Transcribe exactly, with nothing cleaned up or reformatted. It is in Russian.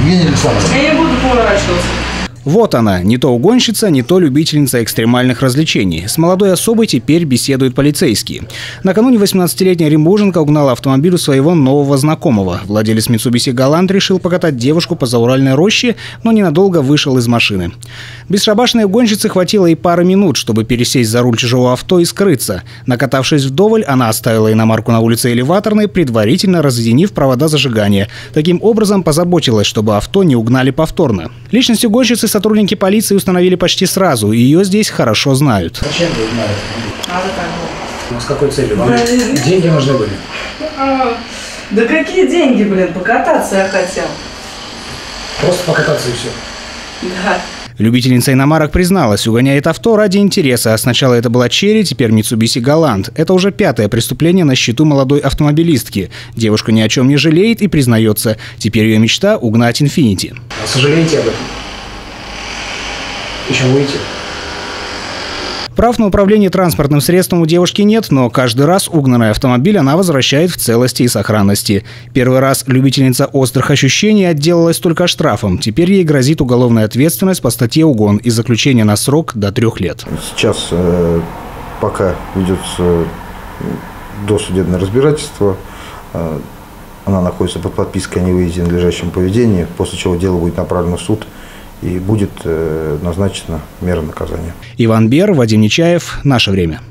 Евгения Александровна. Я не буду поворачиваться. Вот она, не то угонщица, не то любительница экстремальных развлечений. С молодой особой теперь беседуют полицейские. Накануне восемнадцатилетняя оренбурженка угнала автомобиль у своего нового знакомого. Владелец Mitsubishi Galant решил покатать девушку по зауральной роще, но ненадолго вышел из машины. Бесшабашной угонщице хватило и пары минут, чтобы пересесть за руль чужого авто и скрыться. Накатавшись вдоволь, она оставила иномарку на улице Элеваторной, предварительно разъединив провода зажигания. Таким образом позаботилась, чтобы авто не угнали повторно. Личность угонщицы сотрудники полиции установили почти сразу, и ее здесь хорошо знают. Зачем вы узнали? А за так. Ну, с какой целью? Вам деньги нужны были? А, да какие деньги, блин, покататься я хотел. Просто покататься и все. Да. Любительница иномарок призналась, угоняет авто ради интереса. А сначала это была Черри, теперь Mitsubishi Galant. Это уже пятое преступление на счету молодой автомобилистки. Девушка ни о чем не жалеет и признается. Теперь ее мечта – угнать Инфинити. А сожалеете об этом? Еще будете? Прав на управление транспортным средством у девушки нет, но каждый раз угнанный автомобиль она возвращает в целости и сохранности. Первый раз любительница острых ощущений отделалась только штрафом. Теперь ей грозит уголовная ответственность по статье «Угон» и заключение на срок до трех лет. Сейчас, э, пока ведется досудебное разбирательство, э, она находится под подпиской о невыезде в надлежащем поведении, после чего дело будет направлено в суд и будет э, назначена мера наказания. Иван Бер, Вадим Нечаев. Наше время.